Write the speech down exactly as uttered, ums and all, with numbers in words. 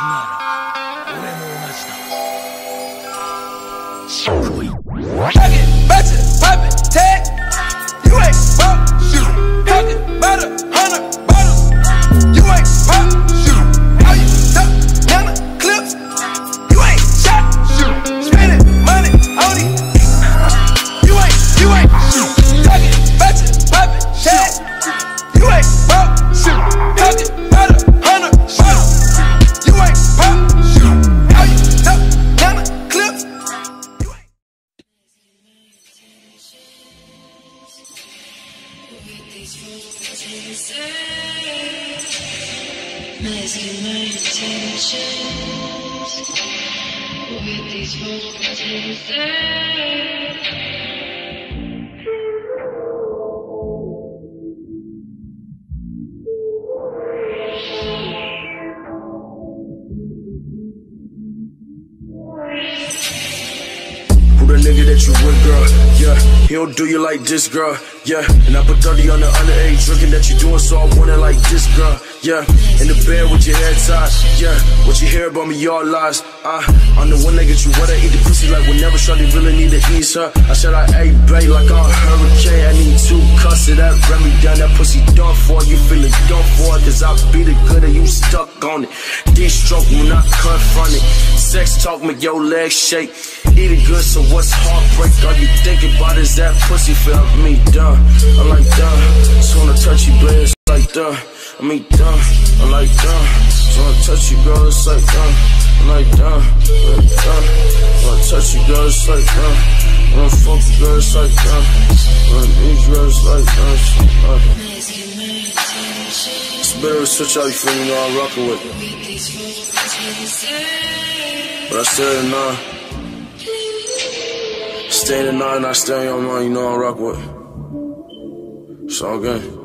Masking my intentions with these voices. Who the nigga that you with, girl? Yeah, he don't do you like this, girl. Yeah, and I put thirty on the underage drinking that you doing, so I want it like this, girl. Yeah, in the bed with your head tied. Yeah, what you hear about me, y'all lies. Uh, I'm the one that get you wet, I eat the pussy like whenever shawty really need to ease her. I said I ate bae like I'm a hurricane. I need two cuss of that, run me down, that pussy done for. You feeling done for, cause I beat it good and you stuck on it. D-stroke when I confront it. Sex talk make your legs shake. Eat it good, so what's heartbreak? All you thinking about is that pussy felt me done. I'm like done, just wanna touch you, babe, it's like done. I mean done, I'm like done. Just wanna touch you, girl, it's like done. I'm like done, I'm like done. Wanna touch you, girl, it's like done. Wanna fuck you, girl, it's like done. Wanna eat you, girl, it's like done. Uh. It's better to switch out, you feel me, you know I'm rockin' with it. But I stay at nine. Stay at nine, I stay on your mind, you know I'm rockin' with it. It's all good.